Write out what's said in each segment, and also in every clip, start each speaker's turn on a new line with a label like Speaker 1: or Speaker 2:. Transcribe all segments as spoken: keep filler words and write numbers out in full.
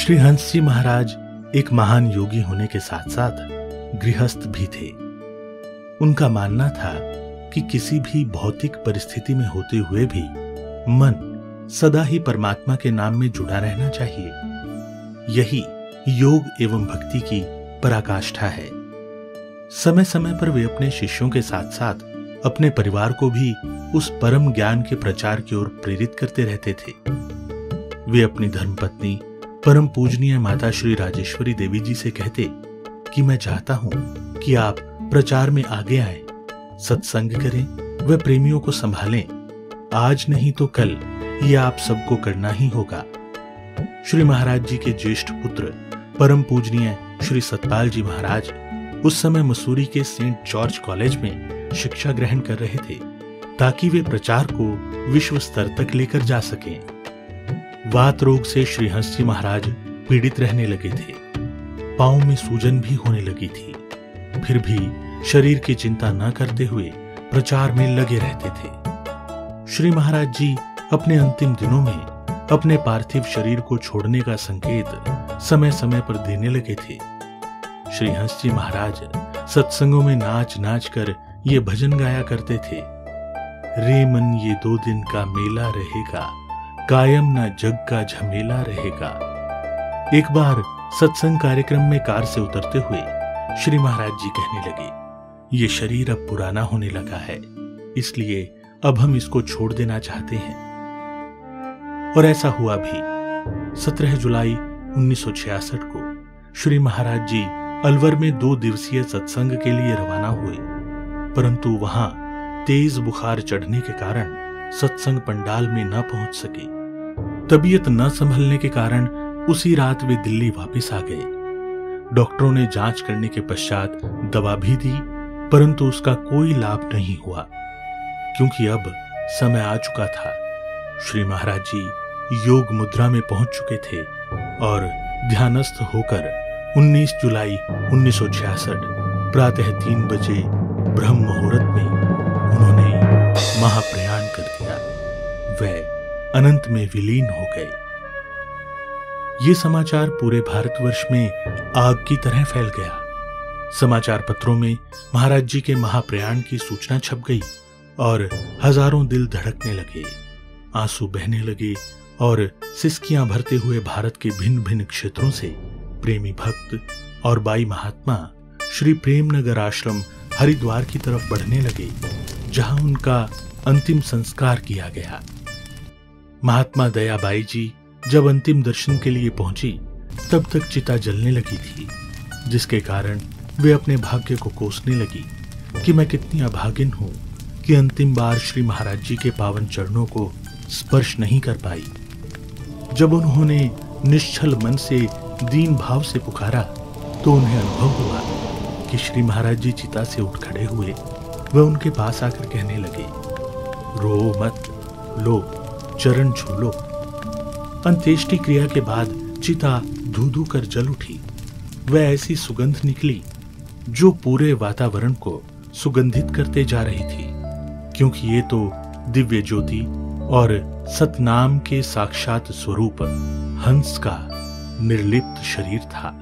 Speaker 1: श्री हंस जी महाराज एक महान योगी होने के साथ साथ गृहस्थ भी थे। उनका मानना था कि किसी भी भौतिक परिस्थिति में होते हुए भी मन सदा ही परमात्मा के नाम में जुड़ा रहना चाहिए। यही योग एवं भक्ति की पराकाष्ठा है। समय समय पर वे अपने शिष्यों के साथ साथ अपने परिवार को भी उस परम ज्ञान के प्रचार की ओर प्रेरित करते रहते थे। वे अपनी धर्मपत्नी परम पूजनीय माता श्री राजेश्वरी देवी जी से कहते कि मैं चाहता हूं कि आप प्रचार में आगे आए, सत्संग करें व प्रेमियों को संभालें। आज नहीं तो कल ये आप सबको करना ही होगा। श्री महाराज जी के ज्येष्ठ पुत्र परम पूजनीय श्री सतपाल जी महाराज उस समय मसूरी के सेंट जॉर्ज कॉलेज में शिक्षा ग्रहण कर रहे थे ताकि वे प्रचार को विश्व स्तर तक लेकर जा सकें। वात रोग से श्री हंस जी महाराज पीड़ित रहने लगे थे। पांव में सूजन भी होने लगी थी। फिर भी शरीर की चिंता न करते हुए प्रचार में लगे रहते थे। श्री महाराज जी अपने अंतिम दिनों में अपने पार्थिव शरीर को छोड़ने का संकेत समय समय पर देने लगे थे। श्री हंस जी महाराज सत्संगों में नाच नाच कर ये भजन गाया करते थे। रे मन ये दो दिन का मेला रहेगा, कायम ना जग का झमेला रहेगा। एक बार सत्संग कार्यक्रम में कार से उतरते हुए श्री महाराज जी कहने लगे, ये शरीर अब पुराना होने लगा है, इसलिए अब हम इसको छोड़ देना चाहते हैं। और ऐसा हुआ भी। सत्रह जुलाई उन्नीस सौ छियासठ को श्री महाराज जी अलवर में दो दिवसीय सत्संग के लिए रवाना हुए, परंतु वहां तेज बुखार चढ़ने के कारण सत्संग पंडाल में न पहुंच सके। तबीयत न संभलने के कारण उसी रात वे दिल्ली वापस आ गए। डॉक्टरों ने जांच करने के पश्चात दवा भी दी, परंतु उसका कोई लाभ नहीं हुआ, क्योंकि अब समय आ चुका था। श्री महाराज जी योग मुद्रा में पहुंच चुके थे और ध्यानस्थ होकर उन्नीस जुलाई उन्नीस सौ छियासठ प्रातः तीन बजे ब्रह्म मुहूर्त में उन्होंने महाप्रयाण कर दिया। वह अनंत में विलीन हो गए। ये समाचार पूरे भारतवर्ष में आग की तरह फैल गया। समाचार पत्रों में महाराज जी के महाप्रयाण की सूचना छप गई और हजारों दिल धड़कने लगे, आंसू बहने लगे और सिसकियां भरते हुए भारत के भिन्न भिन्न क्षेत्रों से प्रेमी भक्त और बाई महात्मा श्री प्रेमनगर आश्रम हरिद्वार की तरफ बढ़ने लगे, जहां उनका अंतिम संस्कार किया गया। महात्मा दयाबाई जी जब अंतिम दर्शन के लिए पहुंची तब तक चिता जलने लगी थी, जिसके कारण वे अपने भाग्य को कोसने लगी कि मैं कितनी अभागिन हूं कि अंतिम बार श्री महाराज जी के पावन चरणों को स्पर्श नहीं कर पाई। जब उन्होंने निश्चल मन से दीन भाव से पुकारा तो उन्हें अनुभव हुआ कि श्री महाराज जी चिता से उठ खड़े हुए। वह उनके पास आकर कहने लगे, रो मत, लो चरण छू लो। अंत्येष्टि क्रिया के बाद चिता धू धू कर जल उठी। वह ऐसी सुगंध निकली जो पूरे वातावरण को सुगंधित करते जा रही थी, क्योंकि ये तो दिव्य ज्योति और सतनाम के साक्षात स्वरूप हंस का निर्लिप्त शरीर था।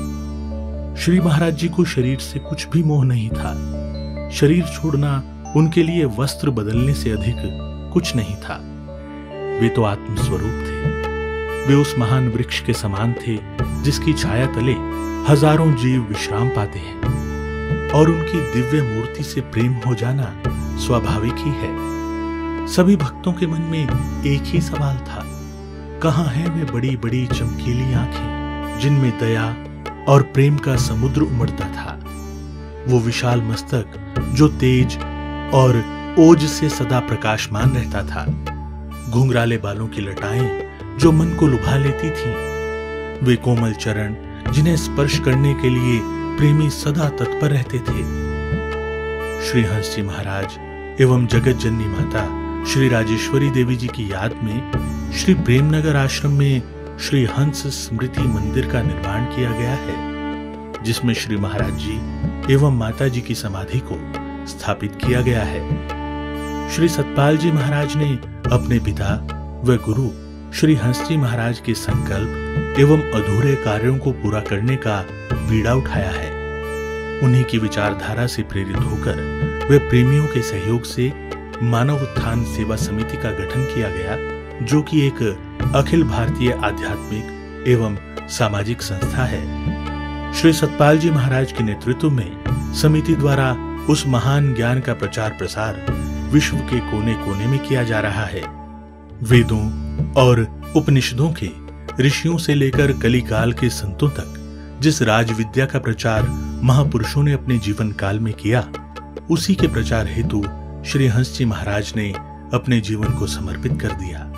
Speaker 1: श्री महाराज जी को शरीर से कुछ भी मोह नहीं था। शरीर छोड़ना उनके लिए वस्त्र बदलने से अधिक कुछ नहीं था। वे तो आत्मस्वरूप थे। वे उस महान वृक्ष के समान थे जिसकी छाया तले हजारों जीव विश्राम पाते हैं, और उनकी दिव्य मूर्ति से प्रेम हो जाना स्वाभाविक ही है। सभी भक्तों के मन में एक ही सवाल था, कहां है वे बड़ी बड़ी चमकीली आंखें जिनमें दया और प्रेम का समुद्र उमड़ता था? वो विशाल मस्तक जो तेज और ओज से सदा प्रकाशमान रहता था, घुंघराले बालों की लटाएं जो मन को लुभा लेती थीं, वे कोमल चरण जिन्हें स्पर्श करने के लिए प्रेमी सदा तत्पर रहते थे। श्री हंस जी महाराज एवं जगत जननी माता श्री राजेश्वरी देवी जी की याद में श्री प्रेमनगर आश्रम में श्री हंस स्मृति मंदिर का निर्माण किया गया है, जिसमें श्री महाराज जी एवं माता जी की समाधि को स्थापित किया गया है। श्री सतपाल जी महाराज ने अपने पिता व गुरु श्री हंस जी महाराज के संकल्प एवं अधूरे कार्यों को पूरा करने का बीड़ा उठाया है। उन्हीं की विचारधारा से प्रेरित होकर वे प्रेमियों के सहयोग से मानव उत्थान सेवा समिति का गठन किया गया, जो कि एक अखिल भारतीय आध्यात्मिक एवं सामाजिक संस्था है। श्री सतपाल जी महाराज के नेतृत्व में समिति द्वारा उस महान ज्ञान का प्रचार प्रसार विश्व के कोने कोने में किया जा रहा है। वेदों और उपनिषदों के ऋषियों से लेकर कलिकाल के संतों तक जिस राज विद्या का प्रचार महापुरुषों ने अपने जीवन काल में किया, उसी के प्रचार हेतु श्री हंस जी महाराज ने अपने जीवन को समर्पित कर दिया।